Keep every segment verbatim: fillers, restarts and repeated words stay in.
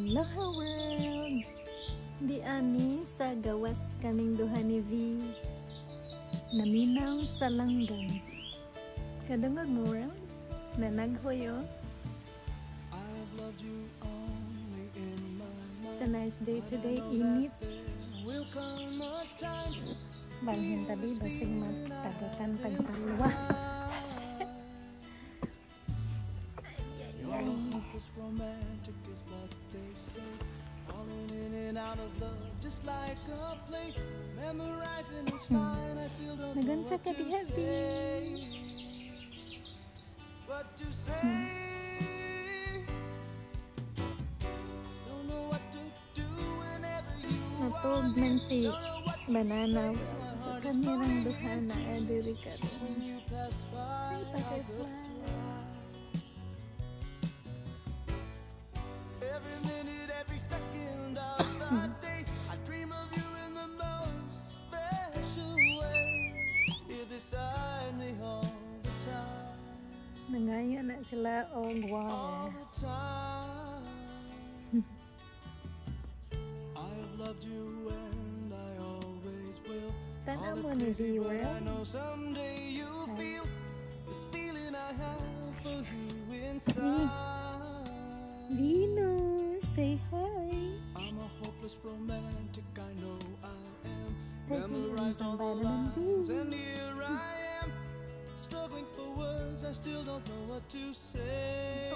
Aloha world! Di ani sa gawas kaming duha ni V. Naminaw sa langgam. Kadungog mo world? Nanaghoyo. It's a nice day today. Init. Balhin tabi basig magtagutan pagpalwa. Nagansa ka di happy. Natog man si Banana sa kanyang duha na adiri ka rin. Ay, butterfly. Every minute, every second of the day, I dream of you in the most special way. You're beside me all the time. Nangaya na sila og wow. I have loved you and I always will. Tanaw mo ni viewer. I know someday you'll feel this feeling I have for you inside. Venus, say hi. I'm a hopeless romantic, I know I am. Memorized all the lines and here I am, struggling for words, I still don't know what to say.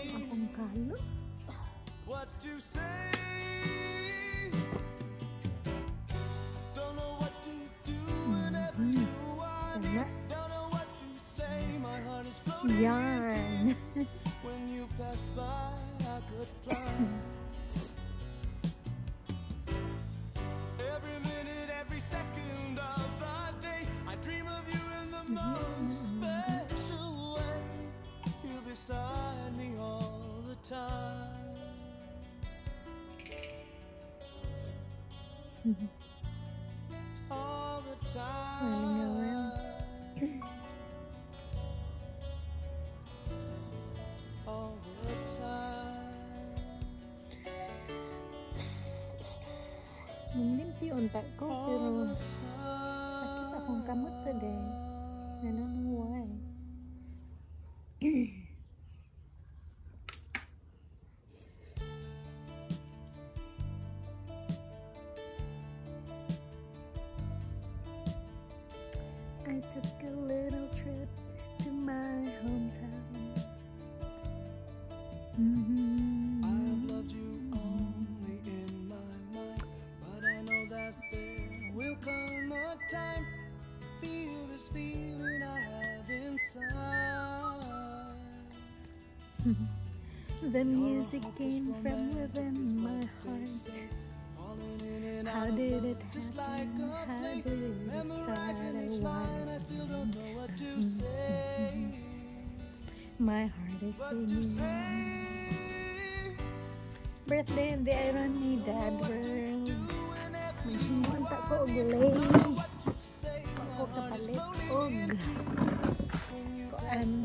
What to say? Don't know what to do whenever you want me. Don't know what to say, my heart is floating. Yarn. When you passed by, I could fly. Every minute, every second of the day, I dream of you in the most special way. You're beside me all the time. All the time. All the time. Nalimpyo unta ko pero sakit akong kamot today. I don't know why. I took a little trip to my hometown. Mm-hmm. I have loved you only in my mind, but I know that there will come a time to feel this feeling I have inside. The music came from within my heart. How did it happen? How did it start? I still don't know what to say. My heart is singing. Birthday in the irony, Dad world. May himunta ko og gulay. Ako kapalit og kuan.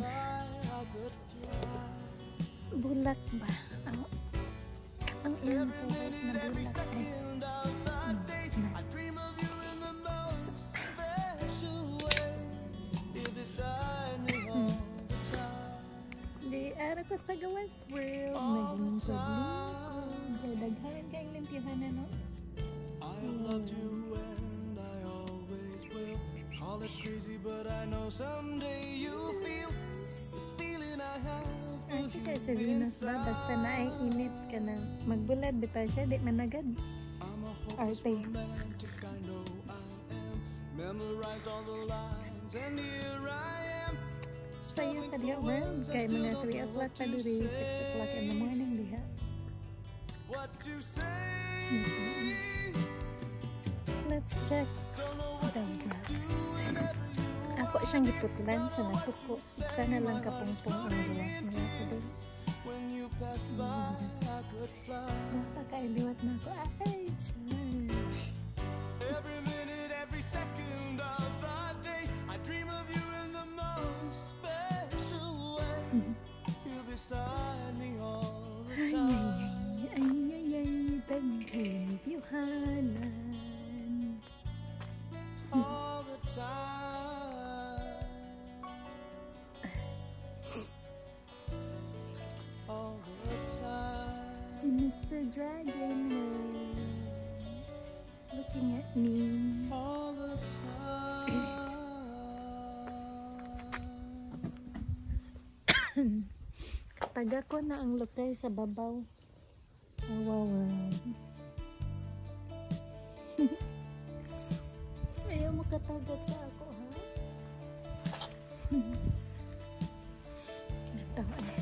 Bulak ba? Ang ang iyong favorite na bulak ay I dream of you in the most special way. You're beside me all the time. Di ara ko sa gawas world. Naging pagluko. Daghan kayong limpyahan na no? I have loved you and I always will. Call it crazy but I know someday you'll feel this feeling I have. Ay, kaya sa Venus ba? Basta na ay init ka na. Magbulad, bita siya. Di managad. Arte. Sayo ka diha, world. Kaya mga three o'clock pa duri. six o'clock in the morning diha. Mm-hmm. Let's check the graphs. Ako siyang giputlan sa nasuko. Isa na lang kapungpong ang liwat niya today. Napakailiwat na ako. Ay, chan. Every minute, every second of the day, I dream of you in the most special way. You're beside me all the time. Ay, ay, ay, ay, ay. Si Mister Dragon looking at me. all the time. Kataga ko na ang lukay sa babaw. Awawan. Ayaw mo katagag sa ako, ha? Ito eh.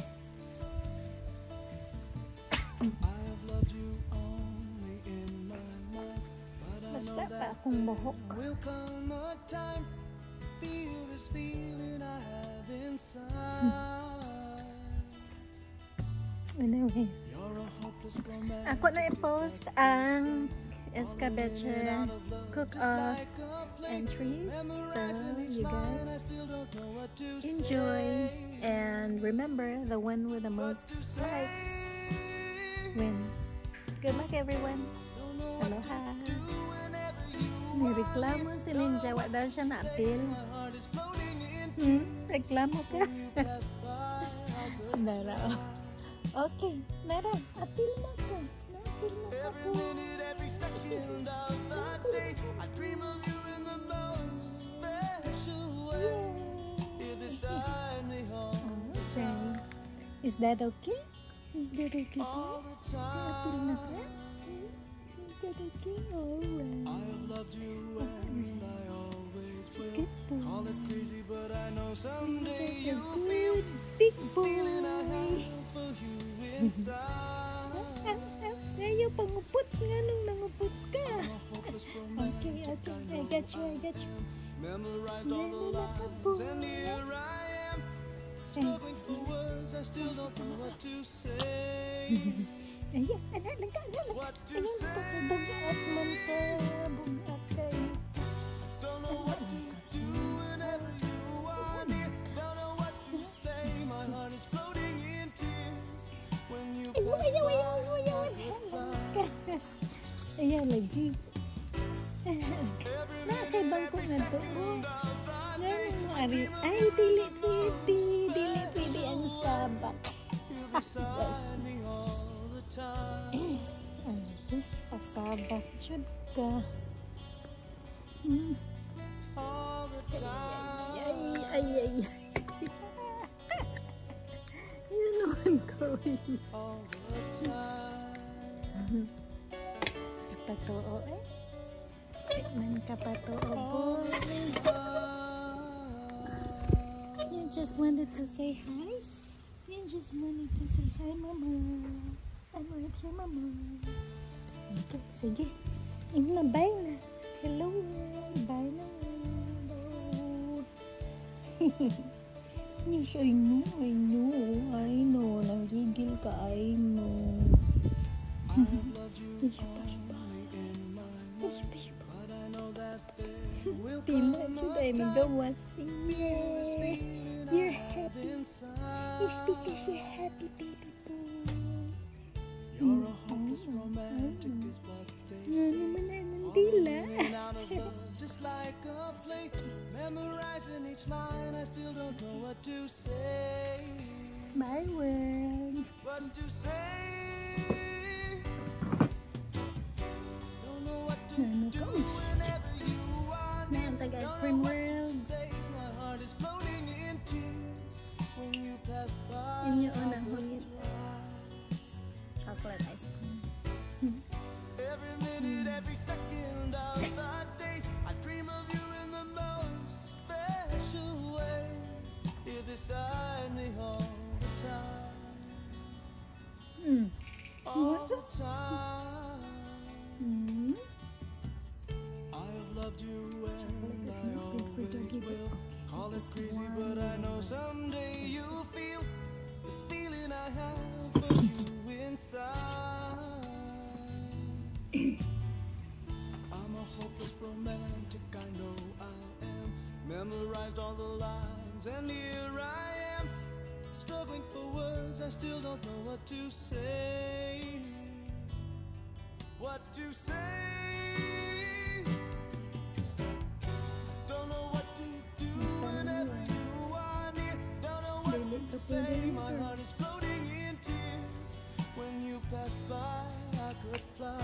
I have loved you only in my mind, but I know Basta pa that akong mohok. will come a time. Feel this feeling I have inside. Anyway. You're a hopeless romantic. Ako na i-post ang escabeche cook-off entries. So, you guys enjoy. And remember, the one with the most likes win. Good luck, everyone. Aloha. May reklamo si Linja. Wala daw siya na-appeal. Hmm? Reklamo ka? Nara. Okay. Nara. Appeal na ka. Na-appeal na ka po. Every second of the day, I dream of you in the most special way. You're beside me all the Okay. time. Is that okay? Is that okay? All the Na-appeal na ka? time. Is that okay? Alright. I have loved you and I always will. Good boy. Call it crazy, but I know someday That's a you'll feel good big this boy. feeling I have for you inside. Ayaw pangupot nga nung nangupot ka. I'm a hopeless Okay, romantic, okay. I I know got you, I got you. memorized all the lines, and here I am, struggling for words. I still don't know what to say. Ayan, anak, langka, anak. What to Ayan, say? pagkabagaan man ka. Bugat ka eh. Don't know what to do whenever you are near. Don't know what to say. My heart is floating in tears when you Ayaw, pass ayaw, ayaw, by. ayaw, ayaw. Ayan, lagi. Every Na, kay minute, bangko every na to. second of the day, Ngayon, ari. Ay, dili, pwede. Dili, pwede ang sabak. you're beside me all the time. Ay, yes, pasabak. Jud ka. Hmm. All the time. Ay, ay, ay. Yun naman ko eh. All the time. Kapatoo eh. Man kapatoo boy. You just wanted to say hi? You just wanted to say hi, mama. I'm right here, mama. Okay, sige. Yun na, bye na. Hello. Bye na. Yes, I know, I know, I know. Nanggigil ka, I know. I have loved you only in my mind, but I know that there will Tila, come should a I time. magawas? This Yeah. feeling You're I have happy. inside. It's because you're happy, baby boy. You're a hopeless romantic is what they Nga say. naman ay ng Falling dila. in and out of love just like a play. Memorizing each line, I still don't know what to say. My world. What to say? Don't know what to Ano do ko? whenever you are near. Naan taga ice Don't cream know what to world. say. My heart is floating in tears when you pass by. Inyo How unang good huli. you are. Chocolate ice cream. Every minute, every second of the day, I dream of you in the most special way. You're beside me all the time, Hmm. all the time. Hmm. I have loved you and I Chocolate is not good for always doggy, but will. okay. Call it crazy, but I know someday you'll feel this feeling I have for you inside. I'm a hopeless romantic, I know I am. Memorized all the lines, and here I am, struggling for words. I still don't know what to say. What to say? Don't know what to do whenever you are near. Don't know what to say. My heart is floating in tears when you pass passed by, I could fly.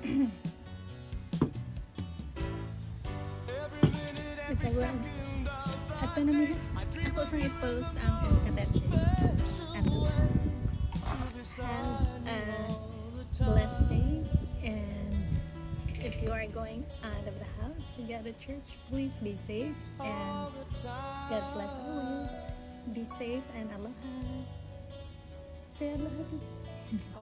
Every minute, every Ito, second of the ato na day, mo. I dream Ako of sang you i-post in ang the Escadache. special Ato. way. To be Have beside me a all the blessed time. day, and if you are going out of the house to go to church, please be safe and All the time. God bless always. Be safe and aloha. Say aloha.